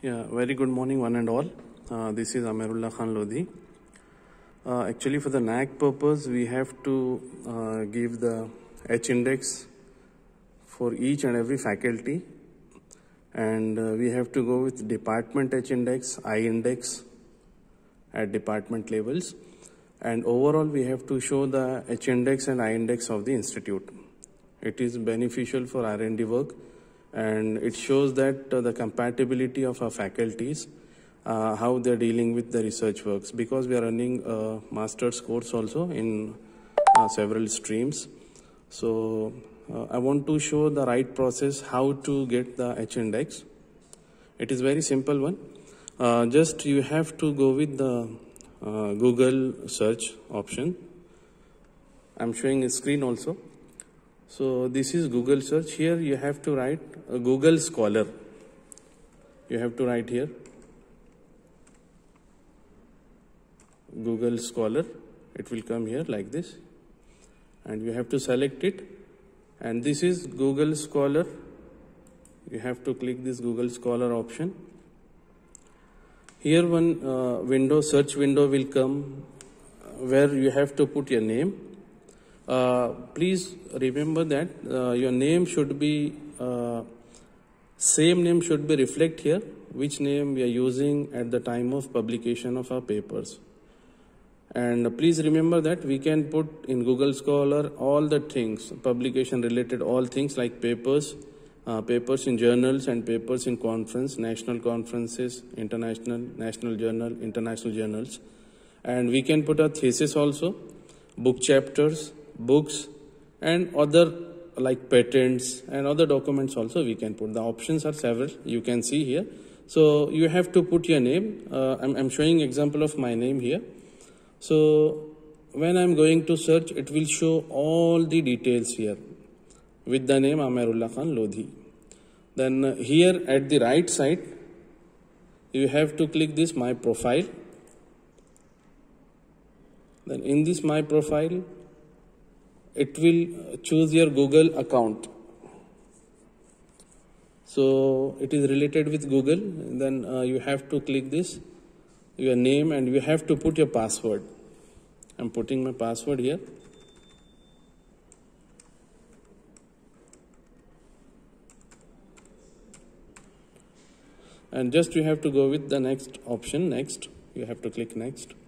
Yeah, very good morning, one and all. This is Amirullah Khan Lodhi. Actually, for the NAAC purpose, we have to give the H index for each and every faculty, and we have to go with department H index, I index at department levels, and overall we have to show the H index and I index of the institute. It is beneficial for R&D work, and it shows that the compatibility of our faculties, how they're dealing with the research works, because we are running a master's course also in several streams. So I want to show the right process, how to get the H index. It is very simple one. Just you have to go with the Google search option. I'm showing a screen also. So this is Google search. Here you have to write Google Scholar. You have to write here Google Scholar. It will come here like this, and you have to select it. And this is Google Scholar. You have to click this Google Scholar option. Here one window, search window will come, where you have to put your name. Please remember that your name should be same name should be reflect here, which name we are using at the time of publication of our papers. And please remember that we can put in Google Scholar all the things, publication related, all things like papers, papers in journals and papers in conference, national conferences, international, national journal, international journals. And we can put a thesis also, book chapters, books, and other like patents and other documents also we can put. The options are several, you can see here. So you have to put your name. I'm showing example of my name here. So when I'm going to search, it will show all the details here with the name Amirullah Khan Lodhi. Then here at the right side, you have to click this My Profile. Then in this My Profile, it will choose your Google account. So it is related with Google. Then you have to click this, your name, and you have to put your password. I'm putting my password here. And just you have to go with the next option, next. You have to click next.